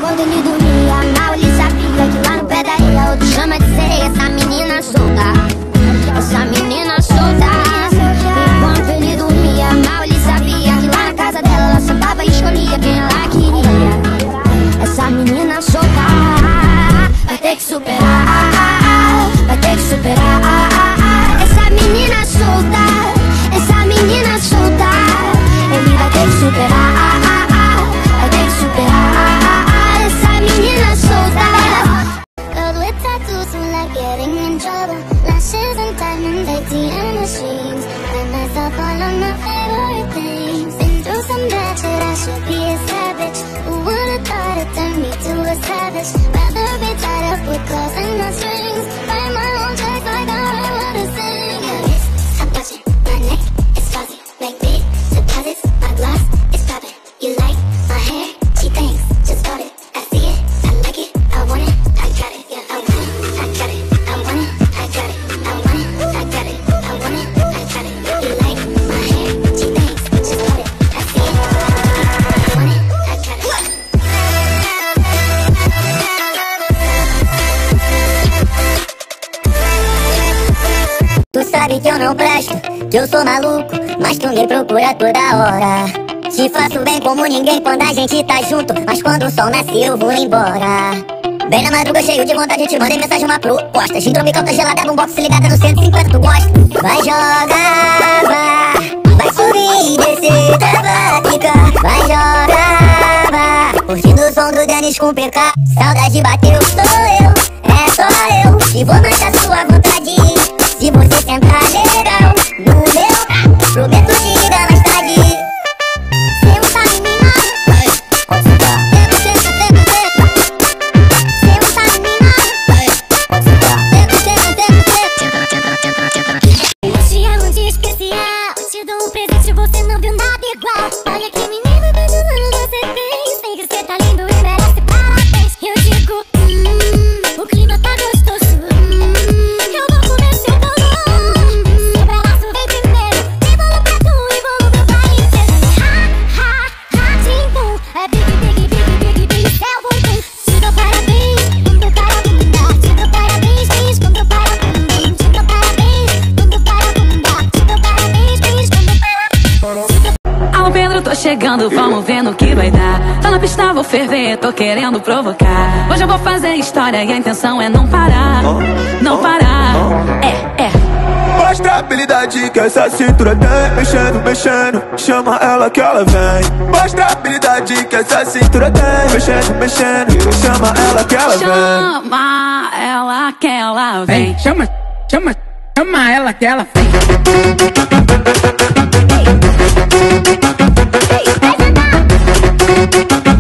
quando ele dormia, mal ele sabia que lá no pé da areia outro chama de sereia. Essa menina solta, essa menina solta. Enquanto ele dormia, mal ele sabia que lá na casa dela ela sentava e escolhia quem ela queria. Essa menina solta vai ter que superar, vai ter que superar. Essa menina solta, essa menina solta. Ele vai ter que superar, vai ter que superar. Essa menina solta. Girl with tattoos who like getting in trouble. Lashes and diamonds, ATM machines. Buy myself all of my favorite things. Been through some bad shit, I should be a savage. Who would've thought it turned me to a savage? Rather be tied up with claws and not strings. Write my own checks like I write what I sing. My wrist, I'm touching, my neck is fuzzy. Make big deposits, my gloss is popping. You like my hair? She thinks, just bought it. I see it, I like it, I want it, I got it. Yeah, I want it, I got it, I want it, I got it. I want it, I got it, I want it, I got it. You like my hair? She thinks, just bought it. I see it, I want it, I got it. Tu sabe que eu não presto, que eu sou maluco, mas tu me procura toda hora. Te faço bem como ninguém quando a gente tá junto, mas quando o sol nasce eu vou embora. Bem na madruga cheio de vontade, te mandei mensagem, uma proposta. Gindromical tá gelada no box, ligada no 150, tu gosta? Vai jogar, vai subir e descer, vai ficar. Vai jogar, vai curtindo o som do Dennis com PK. Saudade bateu, sou eu, é só eu que vou matar sua vontade. Se você sentar legal no meu, prometo te ligar mais tarde. Você tá em mim, pode sentar. Eu te amo de especial, te dou um presente, você não viu nada igual. Olha que menina, quantos anos você tem? Sei que você tá lindo e merece parabéns. Eu digo, o clima tá gostoso, eu vou comer seu bolo. Seu braço vem primeiro, tem bolo pra tu e bolo pro país inteiro. Tim bum, é big, big, big, big, big, céu bum bum. Te dou parabéns, bum para bunda. Te dou parabéns, bis, bum para bunda. Te dou parabéns, bum para bunda. Te dou parabéns, bis, bum para. Alô Pedro, tô chegando, vamos ver no que vai dar. Tô na pista, vou ferver, tô querendo provocar. Hoje eu vou fazer história e a intenção é não parar. Não parar, Mostra a habilidade que essa cintura tem. Mexendo, mexendo, chama ela que ela vem. Mostra a habilidade que essa cintura tem. Mexendo, mexendo, chama ela que ela vem. Chama ela que ela vem. Chama ela que ela vem. Vai sentar.